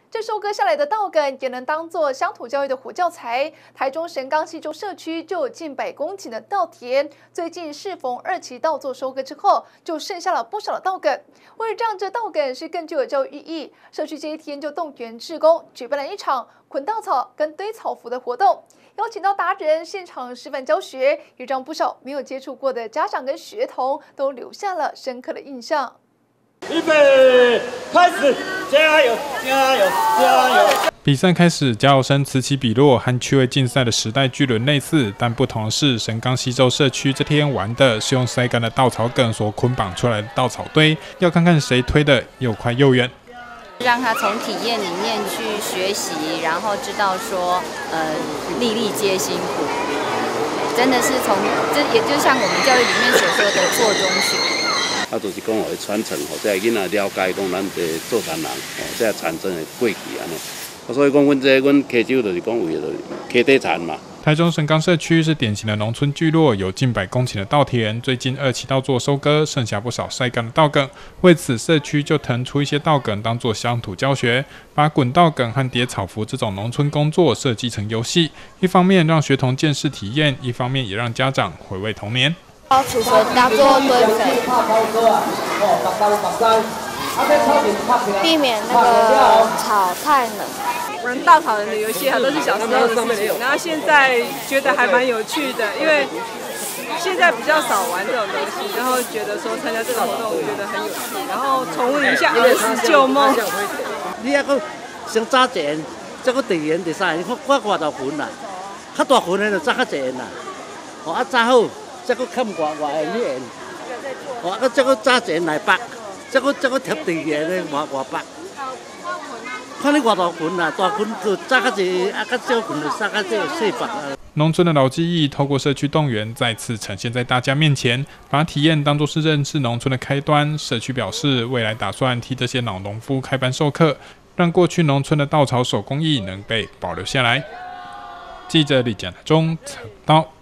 这收割下来的稻梗也能当作乡土教育的活教材。台中神冈西洲社区就有近100公顷的稻田，最近适逢2期稻作收割之后，就剩下了不少的稻梗。为了让这稻梗是更具有教育意义，社区这一天就动员志工举办了一场捆稻草跟堆草服的活动，邀请到达人现场示范教学，也让不少没有接触过的家长跟学童都留下了深刻的印象。 预备，开始！加油，加油，加油！ 比赛开始，加油声此起彼落，和趣味竞赛的时代巨轮类似，但不同的是，神冈西洲社区这天玩的是用晒干的稻草梗所捆绑出来的稻草堆，要看看谁推的又快又远。 让他从体验里面去学习，然后知道说，粒粒皆辛苦，真的是这也就像我们教育里面所说的做中学。 就是讲会传承，或者囡仔了解讲咱的做田人，这产生的过去安尼。所以讲，阮溪州就是讲为了溪底田嘛。 台中神冈社区是典型的农村聚落，有近100公顷的稻田。最近2期稻作收割，剩下不少晒干的稻梗。为此，社区就腾出一些稻梗当作乡土教学，把滚稻梗和叠草服这种农村工作设计成游戏，一方面让学童见识体验，一方面也让家长回味童年。 储存当做堆肥，避免那个草太冷。 玩稻草人的游戏啊，都是小时候的事情，然后现在觉得还蛮有趣的，因为现在比较少玩这种东西，然后觉得说参加这个活动觉得很有趣，然后重温一下儿时旧梦。 你还佫先早前，再佫第2、第3，你看我外头云啦，较大云的就早较济啦，啊早好。再佫看外迄个，我再佫早前来北，再佫贴地个咧外北。看你外大群啦，大群就早较济，啊较少群就早较少细白啊。 农村的老记忆透过社区动员再次呈现在大家面前，把体验当作是认识农村的开端。社区表示，未来打算替这些老农夫开班授课，让过去农村的稻草手工艺能被保留下来。记者李建中报道。